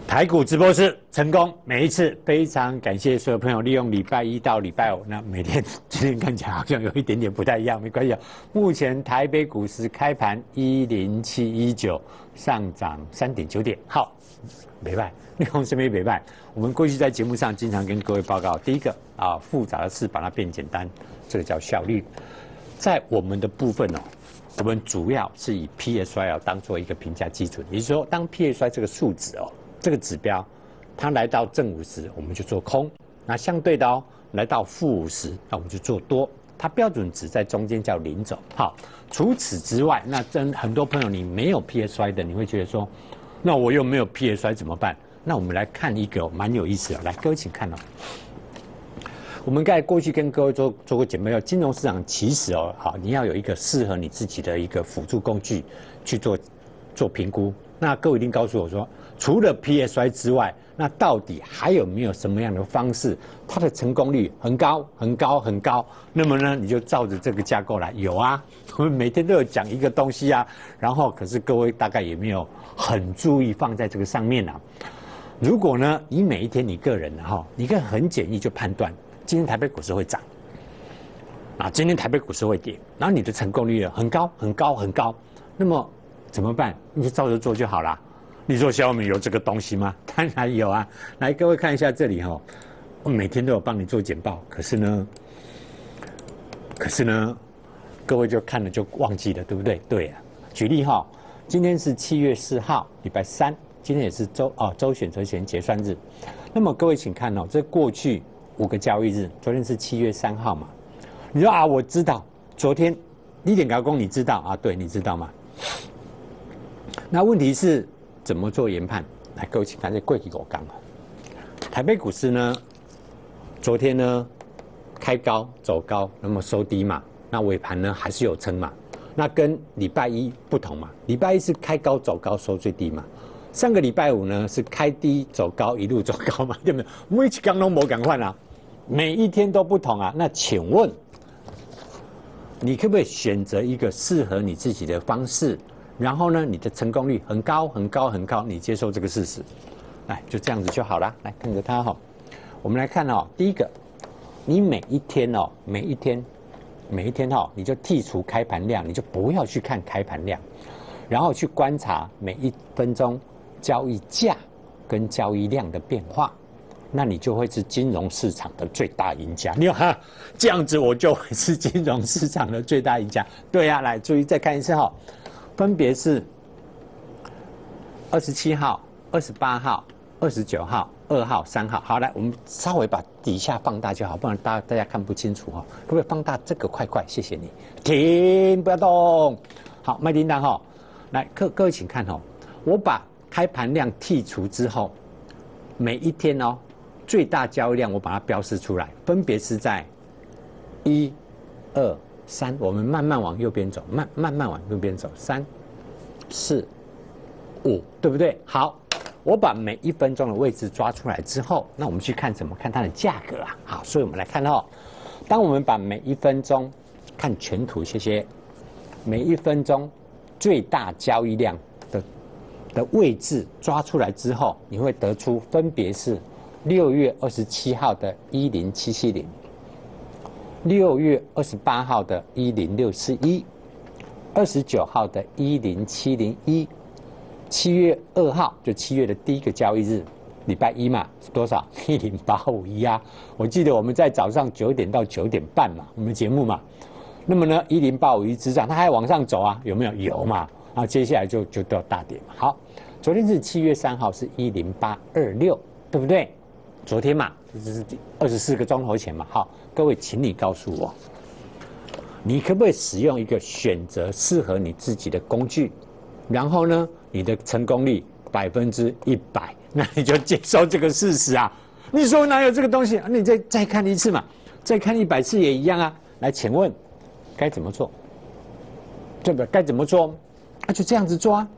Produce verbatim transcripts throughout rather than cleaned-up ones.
台股直播室成功，每一次非常感谢所有朋友利用礼拜一到礼拜五，那每天今天看起来好像有一点点不太一样，没关系。目前台北股市开盘一零七一九，上涨三点九点，好，没败，利用身边没败。我们过去在节目上经常跟各位报告，第一个啊，复杂的事把它变简单，这个叫效率。在我们的部分哦，我们主要是以 P S I 当做一个评价基准，也就是说，当 P S I 这个数值哦。这个指标，它来到正五十，我们就做空；那相对的哦，来到负五十，那我们就做多。它标准值在中间叫零轴。好，除此之外，那真很多朋友你没有 P S I 的，你会觉得说，那我又没有 P S I 怎么办？那我们来看一个蛮有意思的，来各位请看哦。我们刚才过去跟各位做做过简报，金融市场其实哦，好，你要有一个适合你自己的一个辅助工具去做做评估。那各位一定告诉我说，除了 P S I 之外，那到底还有没有什么样的方式，它的成功率很高、很高、很高？那么呢，你就照着这个架构来。有啊，我们每天都有讲一个东西啊，然后可是各位大概也没有很注意放在这个上面啊。如果呢，你每一天你个人哈，你可以很简易就判断，今天台北股市会涨，啊，今天台北股市会跌，然后你的成功率很高、很高、很高，那么怎么办？你就照着做就好啦。你说小米有这个东西吗？当然有啊！来，各位看一下这里哈、哦，我每天都有帮你做简报，可是呢，可是呢，各位就看了就忘记了，对不对？对啊。举例哈、哦，今天是七月四号，礼拜三，今天也是周哦周选择权结算日。那么各位请看哦，这过去五个交易日，昨天是七月三号嘛？你说啊，我知道，昨天一点高工你知道啊？对，你知道吗？那问题是怎么做研判？来，各位请看这贵给我讲啊。台北股市呢，昨天呢开高走高，那么收低嘛，那尾盘呢还是有撑嘛。那跟礼拜一不同嘛，礼拜一是开高走高收最低嘛。上个礼拜五呢是开低走高一路走高嘛，对不对？每一天都没赶快啊，每一天都不同啊。那请问，你可不可以选择一个适合你自己的方式？然后呢，你的成功率很高很高很高，你接受这个事实，来就这样子就好了。来看着它哈，我们来看哦，第一个，你每一天哦，每一天，每一天哈，你就剔除开盘量，你就不要去看开盘量，然后去观察每一分钟交易价跟交易量的变化，那你就会是金融市场的最大赢家。你看这样子，我就会是金融市场的最大赢家。对呀、啊，来注意再看一次哈。分别是二十七号、二十八号、二十九号、二号、三号。好，来，我们稍微把底下放大就好，不然大家大家看不清楚哈。可不可以放大这个块块？谢谢你。停，不要动。好，麦叮当哈，来，各各位请看哈，我把开盘量剔除之后，每一天哦，最大交易量我把它标示出来，分别是在一、二。三，我们慢慢往右边走，慢慢慢往右边走，三、四、五，对不对？好，我把每一分钟的位置抓出来之后，那我们去看什么？看它的价格啊。好，所以我们来看哦，当我们把每一分钟看全图，谢谢，每一分钟最大交易量的的位置抓出来之后，你会得出分别是六月二十七号的一零七七零。六月二十八号的一零六四一，二十九号的一零七零一，七月二号就七月的第一个交易日，礼拜一嘛，是多少？一零八五一啊！我记得我们在早上九点到九点半嘛，我们节目嘛。那么呢，一零八五一之上，它还往上走啊，有没有？有嘛。然后接下来就就到大跌嘛。好，昨天是七月三号是一零八二六，对不对？昨天嘛，这是二十四个钟头前嘛。好，各位，请你告诉我，你可不可以使用一个选择适合你自己的工具，然后呢，你的成功率百分之一百，那你就接受这个事实啊？你说哪有这个东西？那你再再看一次嘛，再看一百次也一样啊。来，请问该怎么做？对不对？该怎么做？那、啊、就这样子做啊。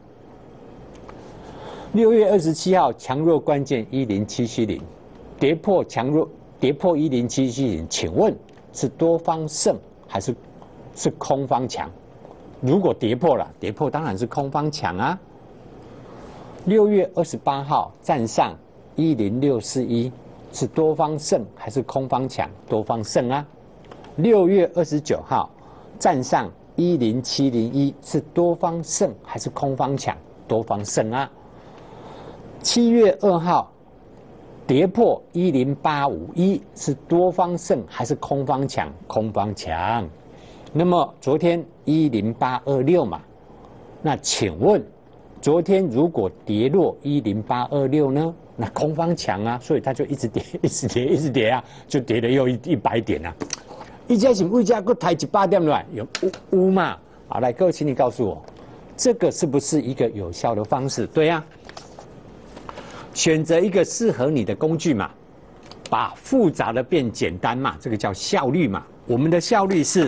六月二十七号强弱关键一零七七零。跌破强弱，跌破一零七七零，请问是多方胜还是是空方强？如果跌破了，跌破当然是空方强啊。 六月二十八号站上一零六四一，是多方胜还是空方强？多方胜啊。六月二十九号站上一零七零一，是多方胜还是空方强？多方胜啊。七月二号跌破一零八五一，是多方胜还是空方强？空方强。那么昨天一零八二六嘛，那请问昨天如果跌落一零八二六呢？那空方强啊，所以它就一直跌，一直跌，一直跌啊，就跌了又一百点啊。一家是为家个抬一百点来，有有嘛？好，来各位，请你告诉我，这个是不是一个有效的方式？对呀、啊。选择一个适合你的工具嘛，把复杂的变简单嘛，这个叫效率嘛。我们的效率是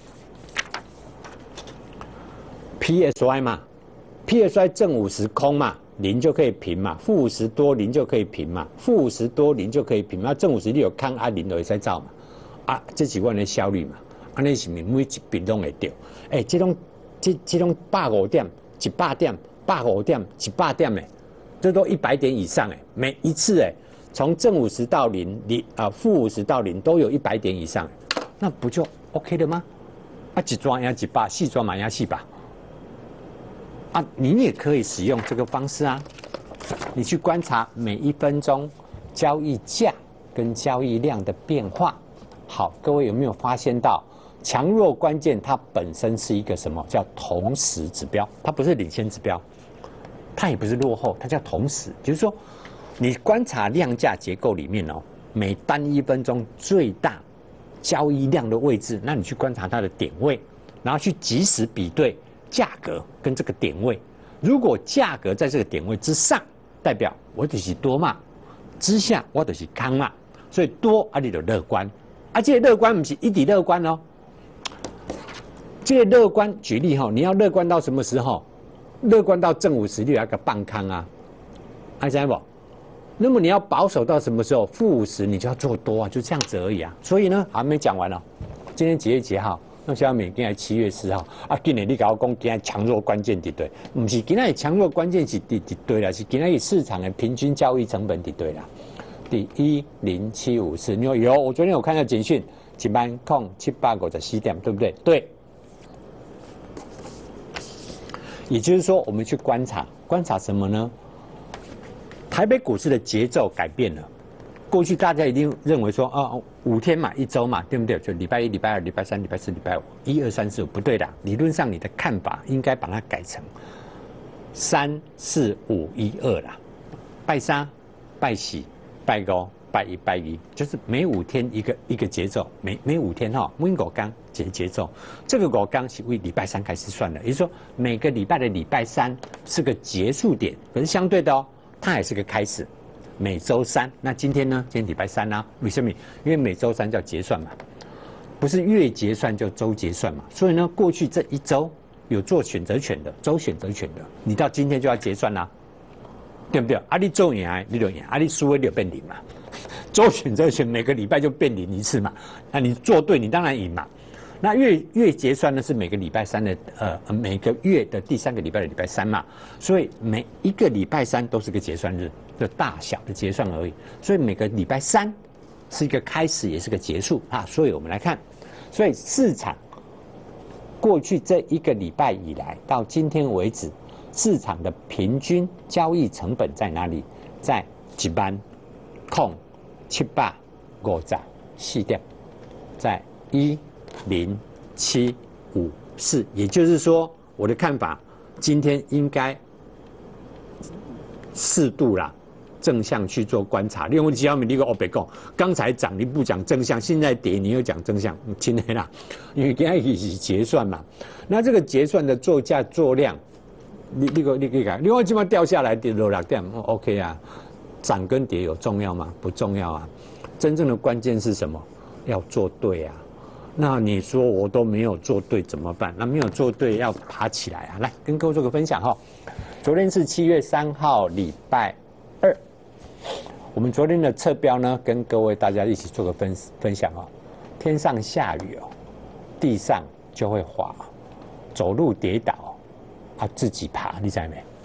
P S Y 嘛 ，P S Y 正五十空嘛，零就可以平嘛，负五十多零就可以平嘛，负五十多零就可以平嘛，正五十你有看啊零就会使走嘛，啊，这是我的效率嘛，啊，那是每一笔拢会掉，哎、欸，这种这这种百五点、一百点、百五点、一百点的。这都一百点以上哎，每一次哎，从正五十到零，零啊负五十到零都有一百点以上，那不就 OK 了吗？啊，一抓压一把，细抓嘛压细把，啊，你也可以使用这个方式啊，你去观察每一分钟交易价跟交易量的变化。好，各位有没有发现到强弱关键它本身是一个什么叫同时指标？它不是领先指标。它也不是落后，它叫同时，就是说，你观察量价结构里面哦，每单一分钟最大交易量的位置，那你去观察它的点位，然后去即时比对价格跟这个点位。如果价格在这个点位之上，代表我就是多嘛；之下我就是空嘛。所以多啊，你就乐观，啊，这个乐观不是一直乐观哦。这个乐观，举例哈、哦，你要乐观到什么时候？乐观到正五十六要个半康啊，还知道不？那么你要保守到什么时候？负五十你就要做多啊，就这样子而已啊。所以呢，还没讲完呢、哦。今天几月几号？那小美今天七月四号啊。今年你跟我讲，今天强弱关键伫对，不是今天强弱关键是伫伫对啦，是今天市场的平均交易成本伫对啦。第一零七五四，你说有？我昨天有看到简讯，一万空七百五十四点，对不对？对。也就是说，我们去观察，观察什么呢？台北股市的节奏改变了。过去大家一定认为说，啊，五天嘛，一周嘛，对不对？就礼拜一、礼拜二、礼拜三、礼拜四、礼拜五，一二三四五，不对的。理论上，你的看法应该把它改成三四五一二啦。拜三、拜四、拜五、拜一、拜一，就是每五天一个一个节奏，每每五天哈、哦，每五天节节奏。这个五天是为礼拜三开始算的，也就是说每个礼拜的礼拜三是个结束点，可是相对的哦，它也是个开始。每周三，那今天呢？今天礼拜三啊，为什么？因为每周三叫结算嘛，不是月结算就周结算嘛。所以呢，过去这一周有做选择权的，周选择权的，你到今天就要结算啦、啊，对不对？啊，你做赢你就赢，啊，你输了你就变零嘛。周选择权每个礼拜就变零一次嘛，那你做对，你当然赢嘛。那月月结算呢是每个礼拜三的呃每个月的第三个礼拜的礼拜三嘛，所以每一个礼拜三都是个结算日，就大小的结算而已。所以每个礼拜三是一个开始，也是个结束啊。所以我们来看，所以市场过去这一个礼拜以来到今天为止，市场的平均交易成本在哪里？在一万空七百五十四点，在一。零七五四，也就是说，我的看法，今天应该适度啦，正向去做观察。另外，只要你那个我别讲，刚才涨你不讲正向，现在跌你又讲正向，今天啦，因为今天是结算嘛，那这个结算的做价做量，你那个你可以看，另外起码掉下来跌落六点 ，OK 啊，涨跟跌有重要吗？不重要啊，真正的关键是什么？要做对啊。那你说我都没有做对怎么办？那没有做对要爬起来啊！来跟各位做个分享哈。昨天是七月三号，礼拜二。我们昨天的测标呢，跟各位大家一起做个分分享哦。天上下雨哦，地上就会滑，走路跌倒啊，自己爬，你知道没？啊，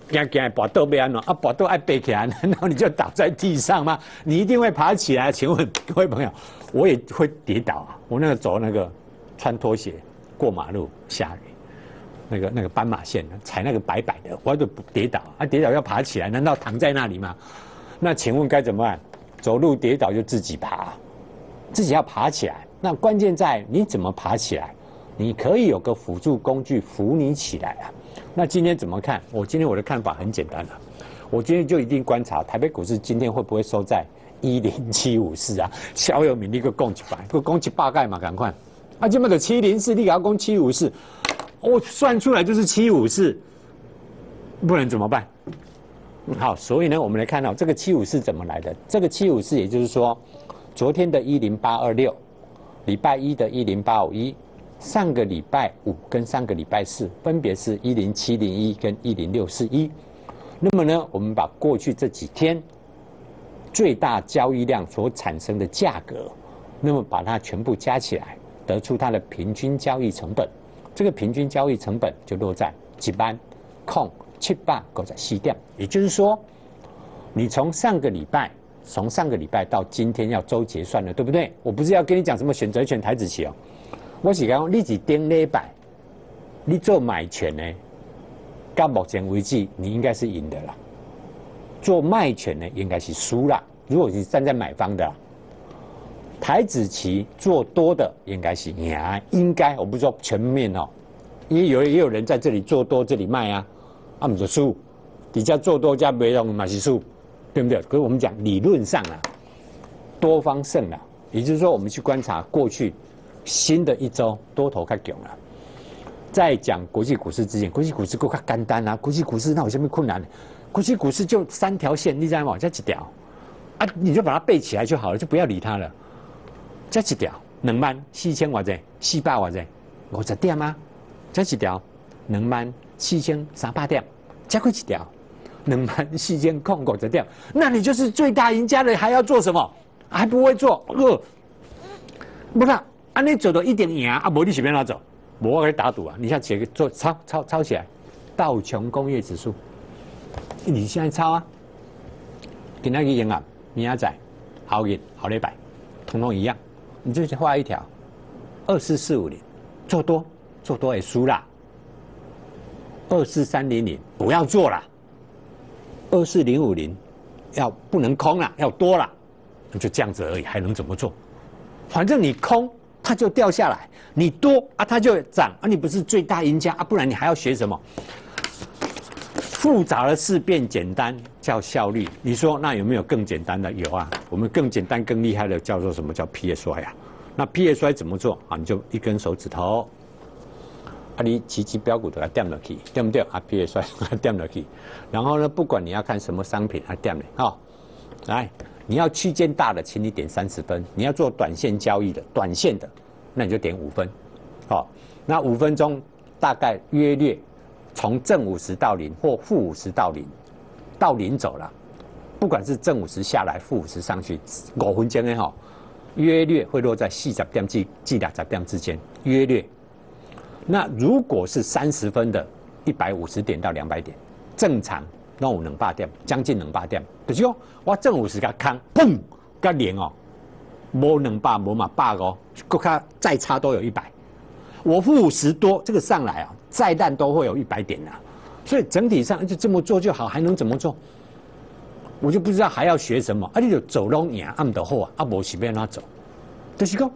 行行跋倒要安怎？啊，跋倒爱背起来，难道你就倒在地上吗？你一定会爬起来。请问各位朋友，我也会跌倒啊！我那个走那个穿拖鞋过马路，下雨，那个那个斑马线踩那个白白的，我就跌倒啊！跌倒要爬起来，难道躺在那里吗？那请问该怎么办？走路跌倒就自己爬，自己要爬起来。那关键在你怎么爬起来？你可以有个辅助工具扶你起来啊。那今天怎么看？我今天我的看法很简单了、啊，我今天就一定观察台北股市今天会不会收在一零七五四啊？小有名你个供一百，个供一百盖嘛，赶快！啊，这么的七零四，你给他供七五四，我算出来就是七五四，不然怎么办？好，所以呢，我们来看到这个七五四怎么来的？这个七五四，也就是说，昨天的一零八二六，礼拜一的一零八五一。上个礼拜五跟上个礼拜四分别是一零七零一跟一零六四一。那么呢，我们把过去这几天最大交易量所产生的价格，那么把它全部加起来，得出它的平均交易成本。这个平均交易成本就落在一万空七百九十四点。也就是说，你从上个礼拜，从上个礼拜到今天要周结算了，对不对？我不是要跟你讲什么选择权、台指期哦。我是讲，你是顶礼拜，你做买权呢，到目前为止你应该是赢的啦。做卖权呢，应该是输啦。如果是站在买方的，台指期做多的应该是赢，应该我不是说全面哦，因为有也有人在这里做多，这里卖啊，啊不就输，底下做多加没用嘛是输，对不对？可是我们讲理论上啊，多方胜了，也就是说我们去观察过去。新的一周多头较强了。在讲国际股市之前，国际股市够较简单啊。国际股市那有什么困难？国际股市就三条线，你知道吗？这几条啊，你就把它背起来就好了，就不要理它了。这几条两万四千或者四百或者五十点吗？这几条两万四千三百点，加过几条两万四千空五十点，那你就是最大赢家了，还要做什么？还不会做？呃，不是。啊，你走到一点赢啊，无你随便哪走，无我给你打赌啊！你像写个做抄抄抄起来，道琼工业指数，你现在抄啊，今天去赢啊，明仔载、后日、后礼拜，统统一样，你就画一条，二四四五零，做多做多也输啦，二四三零零不要做啦，二四零五零要不能空啦，要多啦，就这样子而已，还能怎么做？反正你空。它就掉下来，你多啊，它就涨啊，你不是最大赢家啊，不然你还要学什么？复杂的事变简单叫效率。你说那有没有更简单的？有啊，我们更简单、更厉害的叫做什么叫 P S Y 啊？那 P S Y 怎么做啊？你就一根手指头，啊，你奇奇标股都要点落去，对不对啊 ？P S Y 点落去，然后呢，不管你要看什么商品，啊，点嘞，好，来。你要区间大的，请你点三十分；你要做短线交易的，短线的，那你就点五分。好、哦，那五分钟大概约略从正五十到零或负五十到零，到零走了，不管是正五十下来，负五十上去，五分钟的哈，约略会落在四十点至至六十点之间，约略。那如果是三十分的，一百五十点到两百点，正常。那有两百点，将近两百点，就是讲我正五十个空，砰，个零哦，无两百，无嘛百哦，搁较再差都有一百。我负五十多，这个上来啊，再烂都会有一百点啊。所以整体上就这么做就好，还能怎么做？我就不知道还要学什么。啊，你就走拢赢，按得后啊，啊无随便哪走，就是讲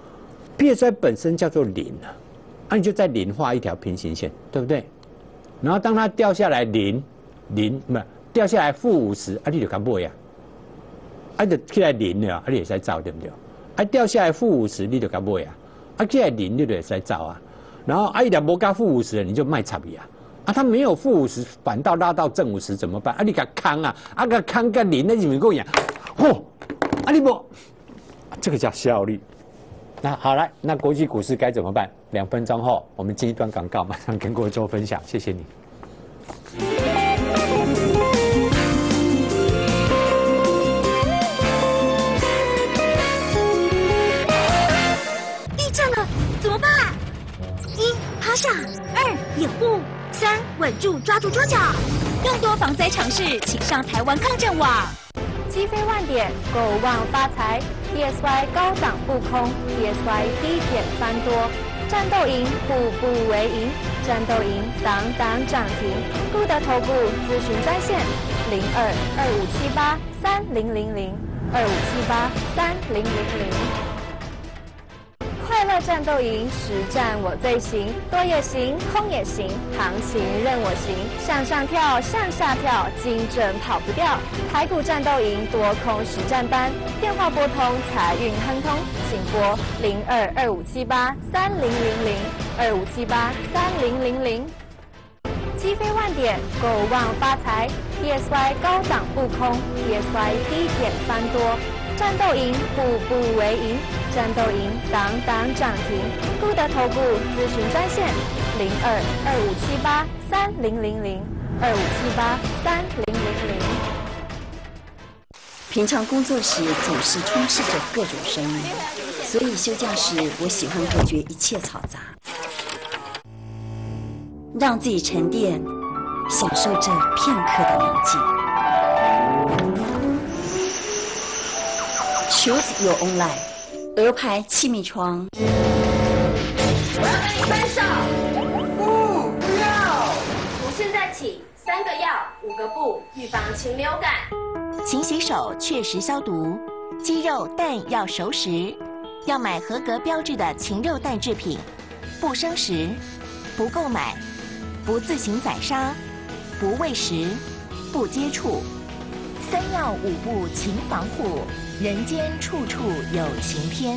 P S Y 本身叫做零啊，啊你就在零画一条平行线，对不对？然后当它掉下来零。零不掉下来负五十，啊，你就敢买呀？啊，就起来零了，啊，你也使走对不对？啊，掉下来负五十，你就敢买呀？啊，起来零你就也使走啊。然后啊，一点无加负五十，你就卖差别啊。啊，它没有负五十，反倒拉到正五十怎么办？啊，你甲空啊，啊个空个零，那就能够赢。嚯，啊你不，这个叫效率。那好了，那国际股市该怎么办？两分钟后，我们进一段广告，马上跟各位做分享，谢谢你。 趴下，二掩护，三稳住抓住桌角， 更多防灾常识，请上台湾抗震网。 击飞万点，购旺发财。D S Y 高档不空 ，D S Y 低点翻多。战斗营，步步为营。战斗营，档档涨停。固德投顾咨询专线：零二二五七八三零零零二五七八三零零零。快乐战斗营，实战我最行，多也行，空也行，行情任我行，向上跳，向下跳，精准跑不掉。台股战斗营多空实战班，电话拨通财运亨通，请拨零二二五七八三零零零二五七八三零零零。击飞万点，购旺发财。D S Y 高档不空 ，D S Y 低点翻多。战斗营，步步为营。战斗营，档档涨停。固德投顾咨询专线：零二二五七八三零零零二五七八三零零零。 平常工作时总是充斥着各种声音，所以休假时我喜欢隔绝一切嘈杂，让自己沉淀，享受这片刻的宁静。Choose your own life。鹅牌气密窗。 我要跟你分手。不，不要。从现在起，三个要，五个不，预防禽流感。 勤洗手，确实消毒。鸡肉、蛋要熟食，要买合格标志的禽肉蛋制品，不生食，不购买，不自行宰杀，不喂食，不接触。三要五不勤防护，人间处处有晴天。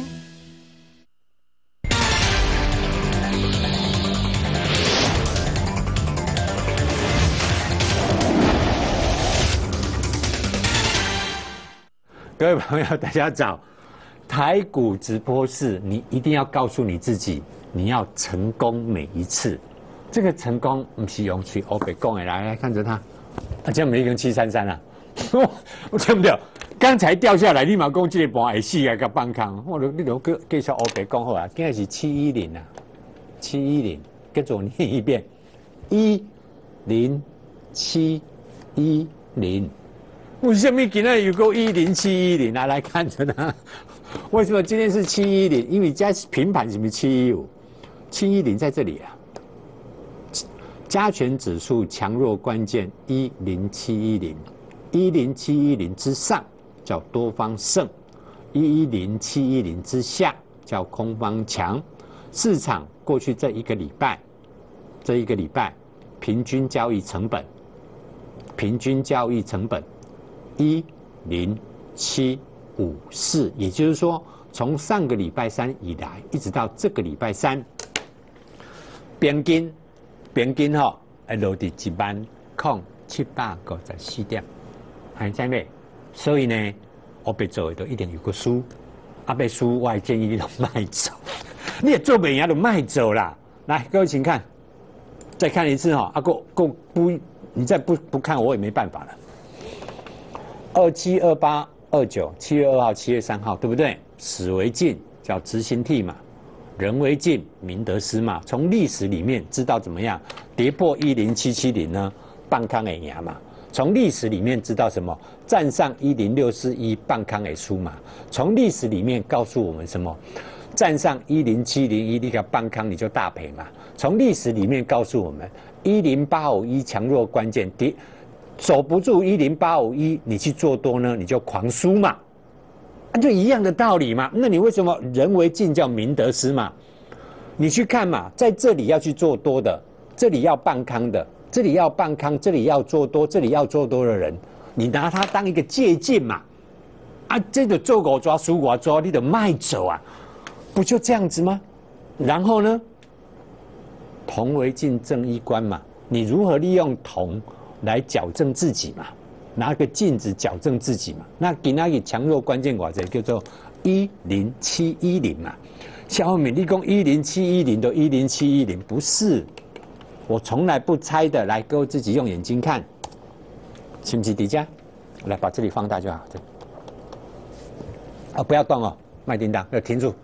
各位朋友，大家早！台股直播室，你一定要告诉你自己，你要成功每一次。这个成功不是用去欧北讲的，来来看着它，啊，这样没用七三三啊，我听不到。刚才掉下来，立马讲这个盘会死啊，个放空。我你都继继续欧北讲好啊，今日是七一零啊，七一零，跟着我念一遍，一零七一零。为什么今天有个一零七一零啊？来看着它，为什么今天是七一零？因为加平盘是不是七一五？七一零在这里啊。加权指数强弱关键一零七一零，一零七一零之上叫多方胜，一一零七一零之下叫空方强。市场过去这一个礼拜，这一个礼拜平均交易成本，平均交易成本。一零七五四，也就是说，从上个礼拜三以来，一直到这个礼拜三，平均平均吼，会落伫一万空七百五十四点，还在未？所以呢，我别做的都一定有个输，啊，别输，我还建议你都卖走，你也做不赢就卖走啦。来，各位请看，再看一次哈，啊，够够不，你再不不看，我也没办法了。二七二八二九，七月二号、七月三号，对不对？史为镜叫执行替嘛，人为镜明得失嘛。从历史里面知道怎么样跌破一零七七零呢？半康诶赢嘛。从历史里面知道什么？站上一零六四一，半康诶输嘛。从历史里面告诉我们什么？站上一零七零一，你个半康你就大赔嘛。从历史里面告诉我们，一零八五一强弱关键跌。守不住一零八五一，你去做多呢，你就狂输嘛，啊，就一样的道理嘛。那你为什么人为镜叫明得失嘛？你去看嘛，在这里要去做多的，这里要半康的，这里要半康，这里要做多，这里要做多的人，你拿它当一个借鉴嘛，啊，这个做我抓输我抓，你得卖走啊，不就这样子吗？然后呢，铜为镜正衣冠嘛，你如何利用铜？来矫正自己嘛，拿个镜子矫正自己嘛。那给那个强弱关键寡者叫做一零七一零嘛。小米，你讲一零七一零的一零七一零不是，我从来不猜的。来，各位自己用眼睛看，是不是底价？来，把这里放大就好。这啊，不要动哦，卖叮当，要停住。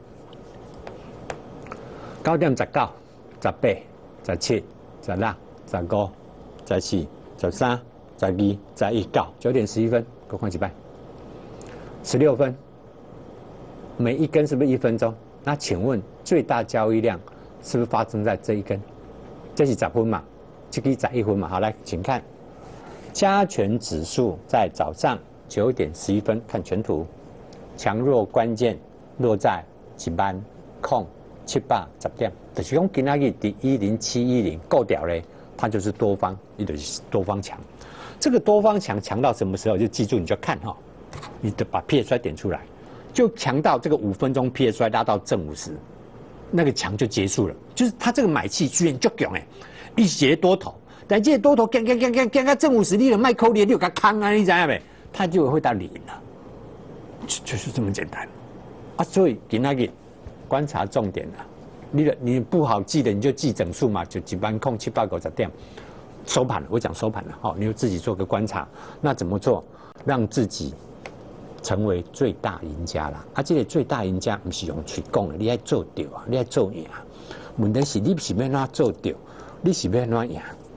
九点十九、十八、十七、十六、十五、十四。十三、 十二、十一、九，九点十一分，给我看几拜？十六分，每一根是不是一分钟？那请问最大交易量是不是发生在这一根？这是十分嘛？这个十一分嘛？好，来，请看加权指数在早上九点十一分，看全图，强弱关键落在一万空七百十点，就是讲今仔日第一零七一零够掉嘞，它就是多方，你就是多方强。这个多方强强到什么时候？就记住，你就看哈，你的把 P S I 点出来，就强到这个五分钟 P S I 拉到正五十，那个强就结束了。就是它这个买气居然就强哎，一斜多头，但这多头干干干干干到正五十，你了卖扣链，你有个康啊，你知道没？它就会到零了，就就是这么简单啊。所以今仔日观察重点了，你的你不好记的，你就记整数嘛，就几万空七八九十点。收盘了，我讲收盘了，好，你就自己做个观察。那怎么做，让自己成为最大赢家啦？啊，这个最大赢家不是用去讲的，你要做对啊，你要做赢。问题是你是要哪做对，你是要哪赢？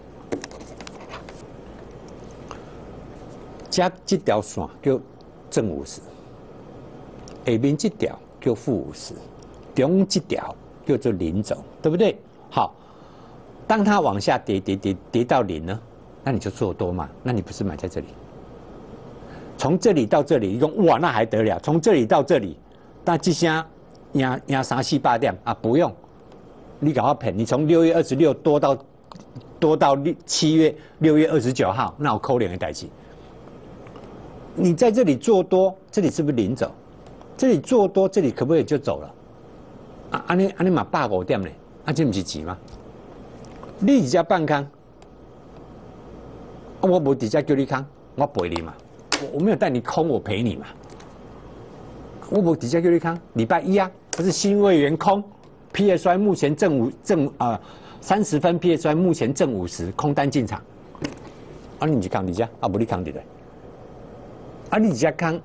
加这条线叫正五十，下面这条叫负五十，中这条叫做零轴，对不对？好。当它往下跌跌跌跌到零呢，那你就做多嘛？那你不是买在这里？从这里到这里，一共哇，那还得了？从这里到这里，那这下压压三四八点啊，不用，你搞我骗，你从六月二十六多到多到七月六月二十九号，那我扣两个代金。你在这里做多，这里是不是零走？这里做多，这里可不可以就走了？啊，安尼安尼嘛八五点呢？啊，这不是钱吗？你直接半空，我无直接叫你空，我赔你嘛。我没有带你空，我赔你嘛。我无直接叫你空，礼拜一啊，不是新会员空 ，P S I 目前正五正啊三十分 P S I 目前正五十，空单进场。啊，你直接空你家，啊不你空对不对？啊你直接空，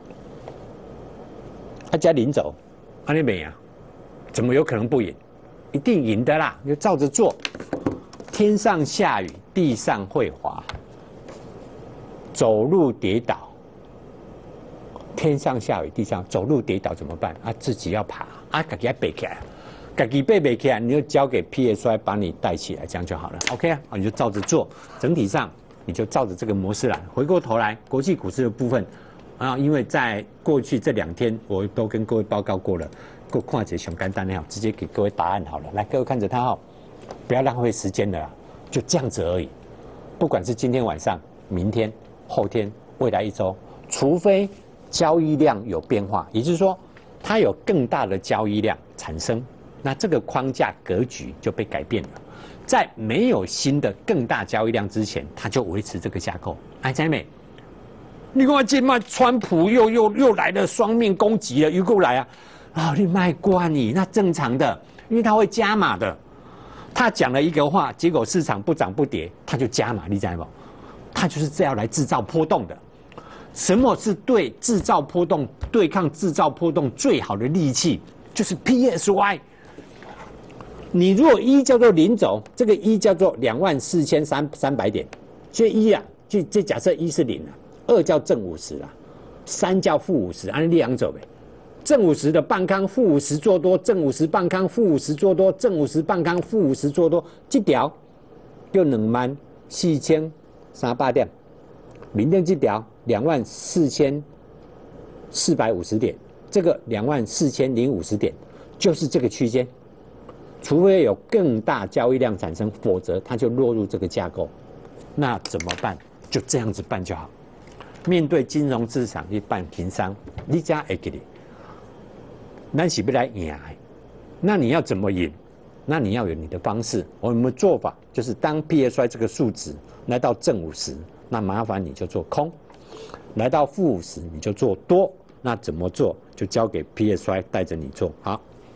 啊加零走，啊你没啊？怎么有可能不赢？一定赢的啦，就照着做。天上下雨，地上会滑，走路跌倒。天上下雨，地上走路跌倒怎么办？啊，自己要爬，啊，自己要背起来，自己背背起来，你就交给 P S I 把你带起来，这样就好了。OK 啊，你就照着做，整体上你就照着这个模式来。回过头来，国际股市的部分啊，因为在过去这两天我都跟各位报告过了。给我看一下熊干单的，直接给各位答案好了。来，各位看着它哦，不要浪费时间了啦，就这样子而已。不管是今天晚上、明天、后天、未来一周，除非交易量有变化，也就是说它有更大的交易量产生，那这个框架格局就被改变了。在没有新的更大交易量之前，它就维持这个架构。哎，姐妹，你看今麦川普又又又来了，双面攻击了，又过来啊！啊、哦，你卖关你那正常的，因为他会加码的。他讲了一个话，结果市场不涨不跌，他就加码，你知道不？他就是这样来制造波动的。什么是对制造波动、对抗制造波动最好的利器？就是 P S Y。你如果一叫做零轴，这个一叫做两万四千三三百点，所以一啊，就这假设一是零啊，二叫正五十啊，三叫负五十，按两走呗。正五十的半康，负五十做多；正五十半康，负五十做多；正五十半康，负五十做多。这条就两万四千三百点，明天这条两万四千四百五十点，这个两万四千零五十点，就是这个区间。除非有更大交易量产生，否则它就落入这个架构。那怎么办？就这样子办就好。面对金融市场去办平商，你家会给你。咱是不来赢，那你要怎么赢？那你要有你的方式。我们的做法就是，当 P S I 这个数值来到正五十，那麻烦你就做空；来到负五十，你就做多。那怎么做？就交给 P S I 带着你做。好，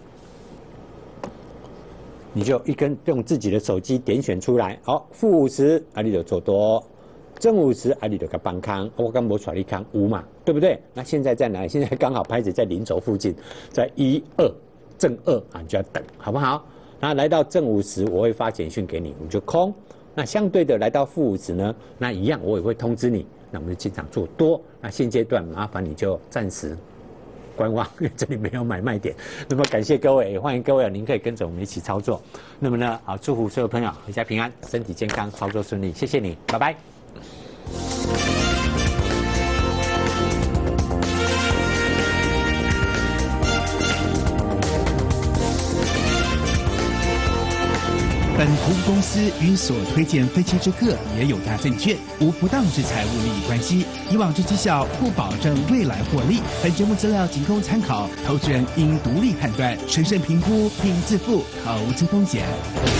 你就一根用自己的手机点选出来。好，负五十，啊，你就做多；正五十，啊，你就个帮康。我刚没甩你康五嘛。对不对？那现在在哪里？现在刚好拍子在零轴附近，在一二正二啊，你就要等，好不好？那来到正五十，我会发简讯给你，你就空那相对的来到负五值呢，那一样我也会通知你，那我们就进场做多。那现阶段麻烦你就暂时观望，因为这里没有买卖点。那么感谢各位，也欢迎各位，您可以跟着我们一起操作。那么呢，好，祝福所有朋友阖家平安，身体健康，操作顺利。谢谢你，拜拜。 本服务公司与所推荐分期之客也有大证券无不当之财务利益关系，以往之绩效不保证未来获利。本节目资料仅供参考，投资人应独立判断、审慎评估并自负投资风险。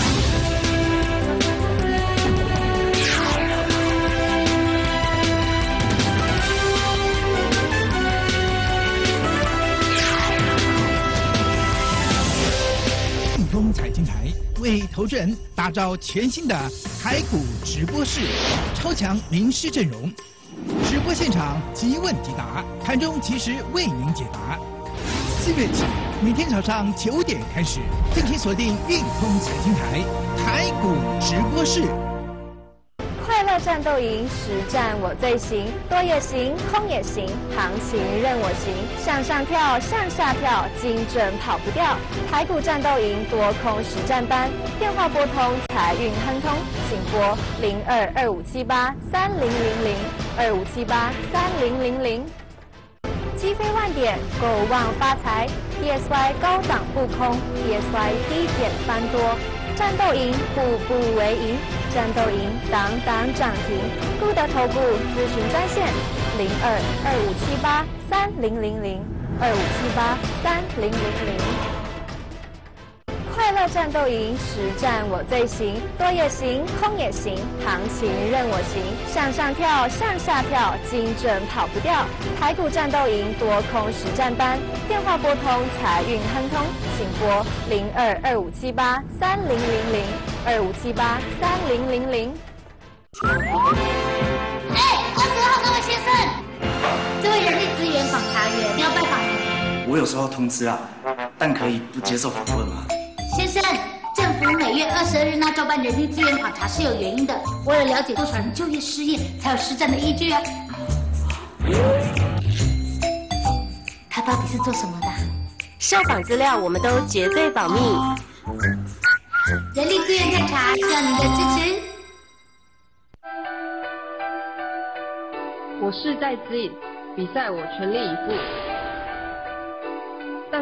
易通财经台为投资人打造全新的台股直播室，超强名师阵容，直播现场即问即答，盘中及时为您解答。四月起，每天早上九点开始，敬请锁定运通财经台台股直播室。 快乐战斗营，实战我最行，多也行，空也行，行情任我行，向上跳，向下跳，精准跑不掉。台股战斗营多空实战班，电话拨通财运亨通，请拨零二二五七八三零零零二五七八三零零零。击飞万点，够旺发财 ；T S Y 高档不空 ，T S Y 低点翻多。战斗营，步步为营，战斗营，档档涨停。固德投顾咨询专线：零二二五七八三零零零二五七八三零零零。快乐战斗营，实战我最行，多也行，空也行，行情任我行，向上跳，向下跳，精准跑不掉。台股战斗营多空实战班，电话拨通财运亨通，请拨零二二五七八三零零零二五七八三零零零。 哎，二十号这位先生，这位人力资源访查员，你要拜访您。 我有收到通知啊，但可以不接受访问吗？ 先生，政府每月二十二日那照办人力资源访查是有原因的，为了了解多少人就业失业，才有实战的依据啊。他到底是做什么的？ 受访资料我们都绝对保密。 人力资源探查需要您的支持。 我势在指引，比赛我全力以赴。